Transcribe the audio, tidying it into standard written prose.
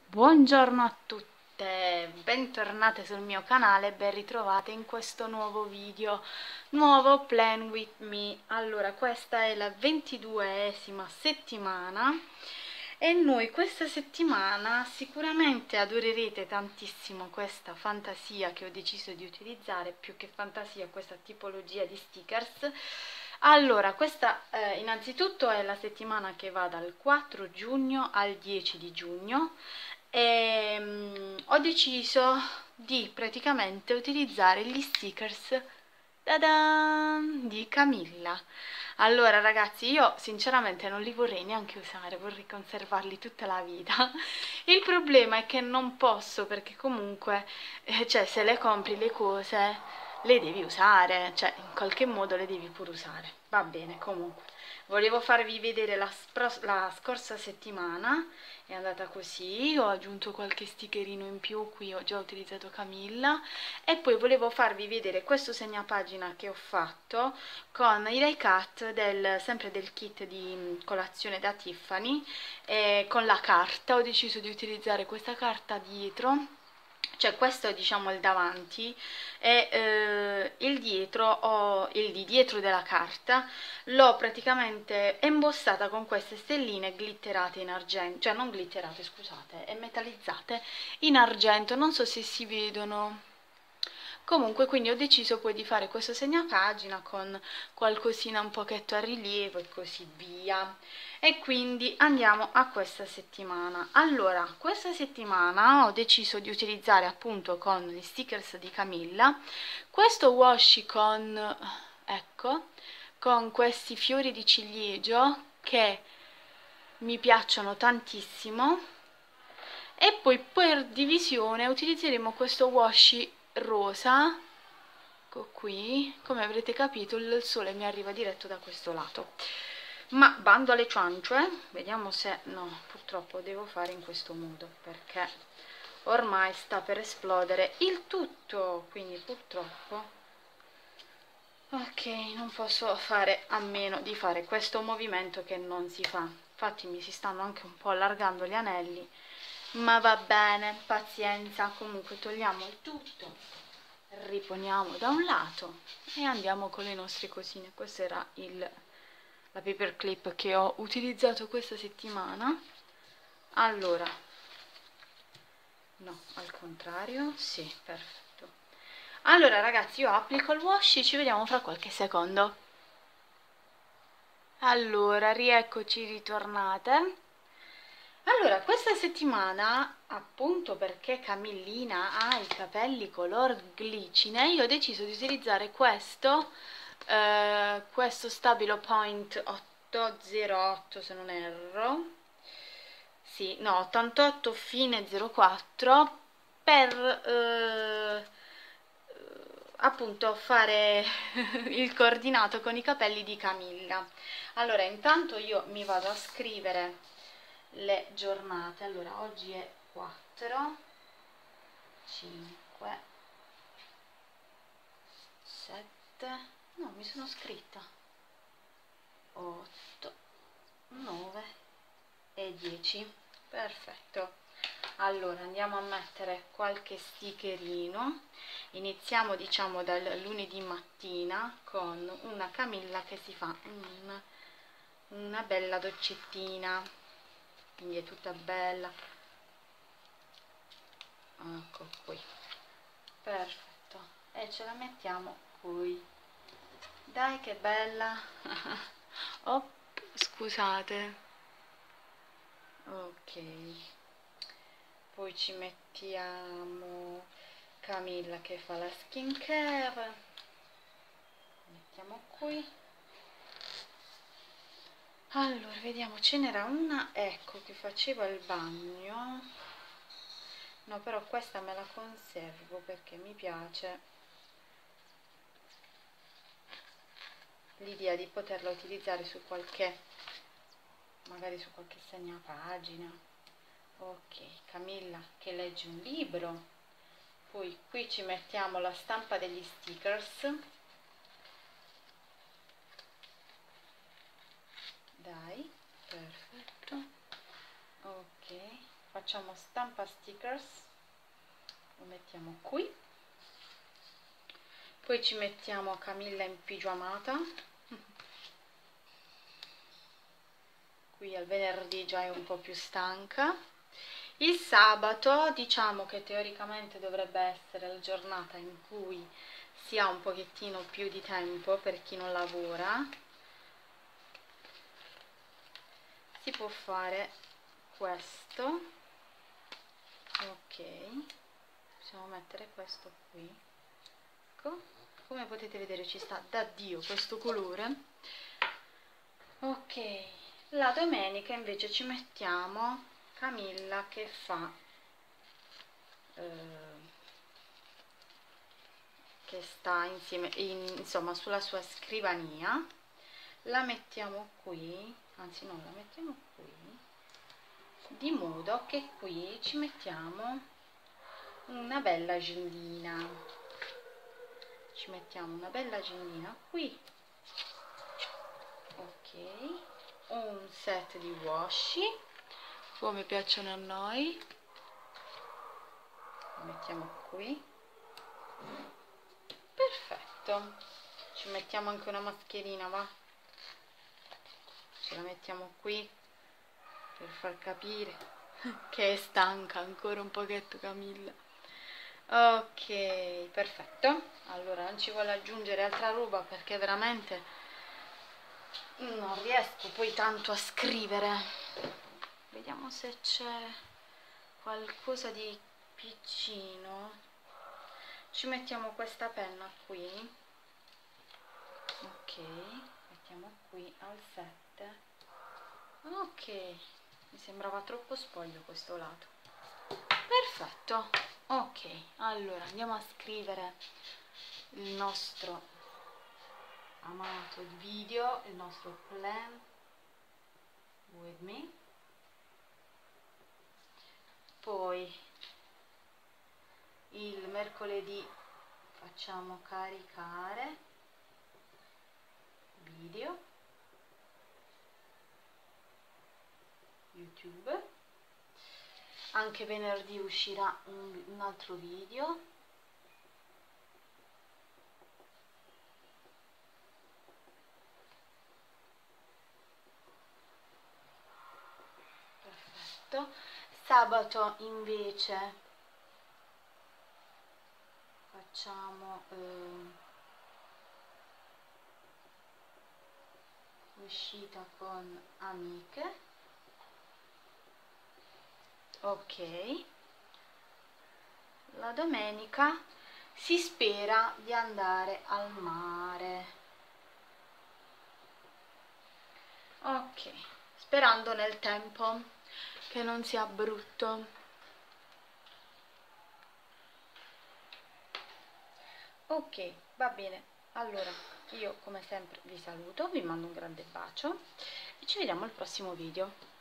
Buongiorno a tutte, bentornate sul mio canale, ben ritrovate in questo nuovo video, nuovo Plan With Me. Allora, questa è la 22esima settimana e noi questa settimana sicuramente adorerete tantissimo questa fantasia che ho deciso di utilizzare, più che fantasia, questa tipologia di stickers. Allora, questa innanzitutto è la settimana che va dal 4 giugno al 10 di giugno e ho deciso di praticamente utilizzare gli stickers di Camilla. Allora ragazzi, io sinceramente non li vorrei neanche usare, vorrei conservarli tutta la vita. Il problema è che non posso, perché comunque cioè, se le compri le cose le devi usare, cioè in qualche modo le devi pure usare. Va bene, comunque volevo farvi vedere la scorsa settimana, è andata così, ho aggiunto qualche stickerino in più, qui ho già utilizzato Camilla, e poi volevo farvi vedere questo segnapagina che ho fatto con i die cut sempre del kit di colazione da Tiffany, con la carta. Ho deciso di utilizzare questa carta dietro, cioè questo è diciamo il davanti e il di dietro della carta l'ho praticamente embossata con queste stelline glitterate in argento, cioè non glitterate, scusate, e metallizzate in argento, non so se si vedono. Comunque, quindi ho deciso poi di fare questo segnapagina con qualcosina un pochetto a rilievo e così via. E quindi andiamo a questa settimana. Allora, questa settimana ho deciso di utilizzare appunto con gli stickers di Camilla questo washi con, ecco, con questi fiori di ciliegio che mi piacciono tantissimo. E poi per divisione utilizzeremo questo washi rosa, ecco qui. Come avrete capito il sole mi arriva diretto da questo lato, ma bando alle ciance, vediamo se no, purtroppo devo fare in questo modo perché ormai sta per esplodere il tutto, quindi purtroppo ok, non posso fare a meno di fare questo movimento che non si fa. Infatti mi si stanno anche un po' allargando gli anelli, ma va bene, pazienza. Comunque togliamo il tutto, riponiamo da un lato e andiamo con le nostre cosine. Questa era la paperclip che ho utilizzato questa settimana. Allora, no, al contrario, sì, perfetto. Allora ragazzi, io applico il washi, ci vediamo fra qualche secondo. Allora, rieccoci ritornate. Allora, questa settimana, appunto perché Camillina ha i capelli color glicine, io ho deciso di utilizzare questo Stabilo Point 808 se non erro, sì, no, 88 fine 04, per appunto fare il coordinato con i capelli di Camilla. Allora, intanto io mi vado a scrivere le giornate. Allora, oggi è 4, 5, 7, no, mi sono scritta 8, 9 e 10. Perfetto. Allora andiamo a mettere qualche stickerino. Iniziamo diciamo dal lunedì mattina con una Camilla che si fa una bella doccettina, quindi è tutta bella, ecco qui, perfetto, e ce la mettiamo qui, dai che bella. Oh, scusate, ok, poi ci mettiamo Camilla che fa la skincare, mettiamo qui. Allora vediamo, ce n'era una, ecco, che faceva il bagno, no, però questa me la conservo perché mi piace l'idea di poterla utilizzare su qualche, magari su qualche segnapagina. Ok, Camilla che legge un libro. Poi qui ci mettiamo la stampa degli stickers, dai, perfetto. Ok, facciamo stampa stickers, lo mettiamo qui, poi ci mettiamo Camilla in pigiamata, qui al venerdì già è un po' più stanca. Il sabato diciamo che teoricamente dovrebbe essere la giornata in cui si ha un pochettino più di tempo per chi non lavora. Si può fare questo, ok, possiamo mettere questo qui, ecco, come potete vedere ci sta da Dio questo colore. Ok, la domenica invece ci mettiamo Camilla che fa che sta insieme insomma sulla sua scrivania, la mettiamo qui, anzi no, la mettiamo qui, di modo che qui ci mettiamo una bella agendina, ci mettiamo una bella agendina qui, ok, un set di washi come piacciono a noi, lo mettiamo qui, perfetto. Ci mettiamo anche una mascherina, va, ce la mettiamo qui per far capire che è stanca ancora un pochetto Camilla. Ok, perfetto. Allora non ci vuole aggiungere altra roba perché veramente non riesco poi tanto a scrivere. Vediamo se c'è qualcosa di piccino. Ci mettiamo questa penna qui, ok, mettiamo qui al 7, ok, mi sembrava troppo spoglio questo lato, perfetto. Ok, allora andiamo a scrivere il nostro amato video, il nostro plan with me. Poi il mercoledì facciamo caricare video YouTube, anche venerdì uscirà un altro video, perfetto. Sabato invece facciamo uscita con amiche, ok. La domenica si spera di andare al mare, ok, sperando nel tempo che non sia brutto. Ok, va bene, allora io come sempre vi saluto, vi mando un grande bacio e ci vediamo al prossimo video.